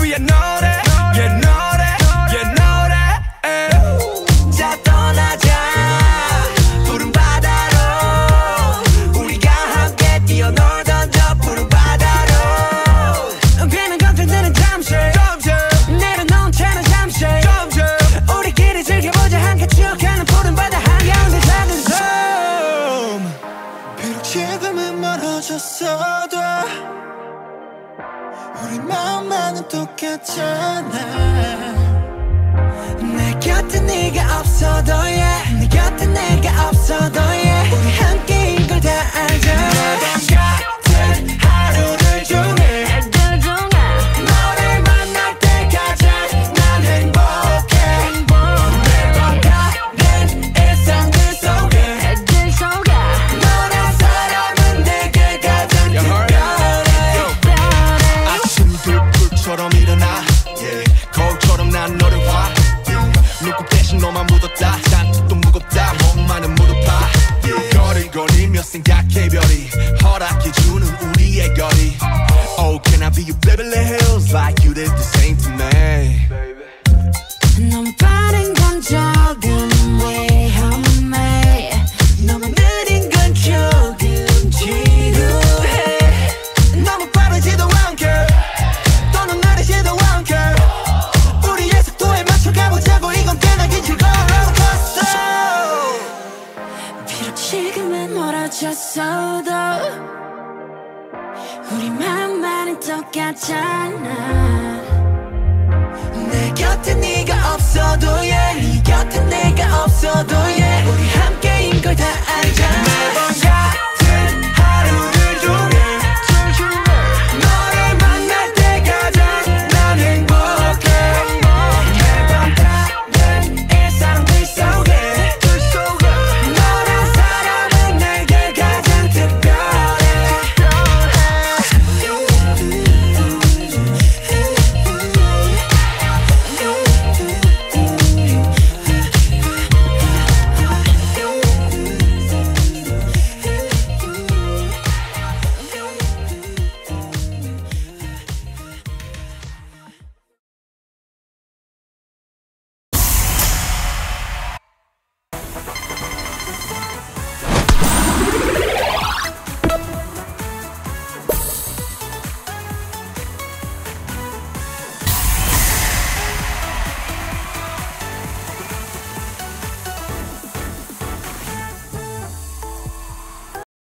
위한 노래 yeah 노래 yeah 노래 자 떠나자 푸른 바다로 우리가 함께 뛰어놀던 저 푸른 바다로 괜한 걱정들은 잠시 내려놓은 채는 잠시 우리끼리 즐겨보자 함께 추억하는 푸른 바다 한가운데 작은 섬 비록 지금은 멀어졌어도 우리 마음만은 똑같잖아 내 곁에 네가 없어도 yeah 내 곁에 내가 없어도 yeah 우리 함께인 걸 다 알잖아 같은 하루를 중에 너를 만날 때까지 난 행복해 매번 다른 일상들 속에 너란 사람은 내게 가장 특별해 아침들 불처럼 일어나 거울처럼 난 너를 봐 눈곱 대신 너만 묻었다 잔뜩 또 무겁다 몸만은 무릎아 거리거리며 생각해 별이 허락해주는 우리의 거리 Oh can I be your Beverly Hills like you did the same to me 너무 빠른 건 조금 위험해 너무 느린 건 조금 지루해 너무 빠르지도 않게 또는 느리지도 않게 우리의 속도에 맞춰 가보자고 이건 꽤나긴 즐거운 롤러코스터 비록 지금은 멀어졌어도 우리 마음만은 똑같잖아 내 곁에 네가 없어도 yeah 네 곁에 내가 없어도 yeah 우리 함께인 걸 다